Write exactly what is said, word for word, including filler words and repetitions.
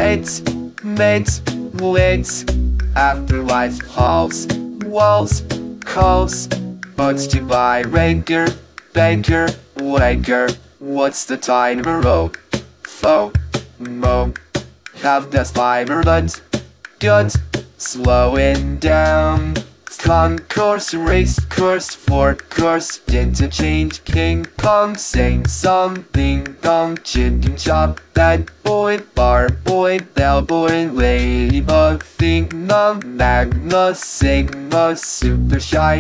Mates, mates, waits. Afterlife halls, walls, calls. Buds to buy ranger, banker, wanker. What's the timer? Oh, fo, mo. Have the fiber buds, guns, slowing down. Concourse, race course, for course, interchange, King Kong, saying something, gong, chicken chop, that boy, bar boy, bellboy, ladybug, thing, num, magma, sigma, super shy.